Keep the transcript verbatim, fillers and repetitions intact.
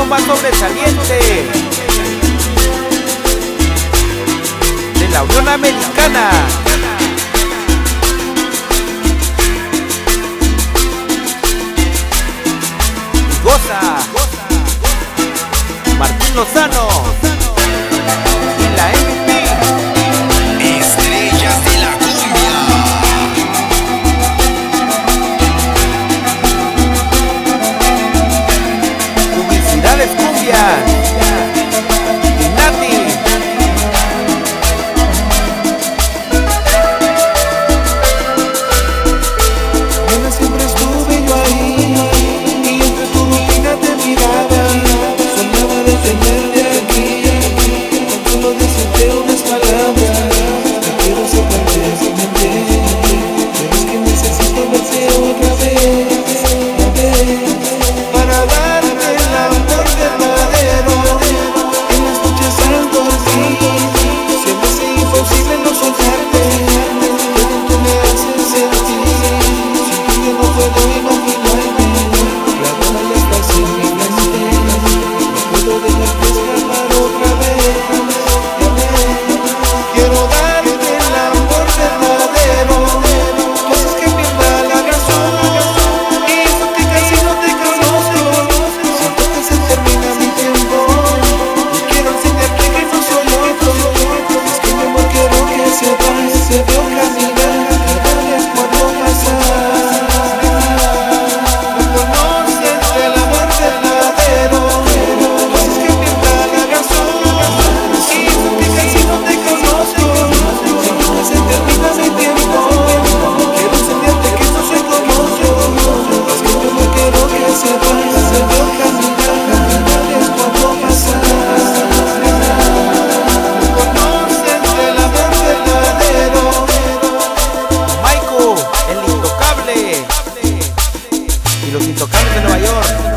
más sobresaliente de la Unión Americana. Y goza Martín Lozano y la M V P. Estrellas de la cumbia. Publicidades Cumbia y Nati. Nena, siempre estuve yo ahí, y entre tu rutina te miraba. Soñaba de tenerte aquí, con solo decirte unas palabras. Te quiero ser parte de mi mente, pero es que necesito verte otra vez, otra vez, para darte el amor verdadero. En las noches al dormir, siempre es imposible no soltarte. Todo tú me haces sentir, sin ti yo no puedo imaginarme. La bola ya está en mi mente, no puedo dejarte escapar otra vez. Quiero darte el amor verdadero, tú haces que pierda la razón, y eso que casi no te conozco. Siento que se termina mi tiempo, y quiero enseñarte que no soy otro. Es que mi amor quiero que sepas, se veo caminar cada vez cuando pasas. No conoces el amor verdadero, tú haces que pierda la razón, y eso que casi no te conozco. Siento que se termina mi tiempo, quiero enseñarte que no soy como otro. Es que mi amor quiero que sepas, se veo caminar cada vez cuando pasas. No conoces el amor verdadero. Michael, el intocable y los intocables de Nueva York.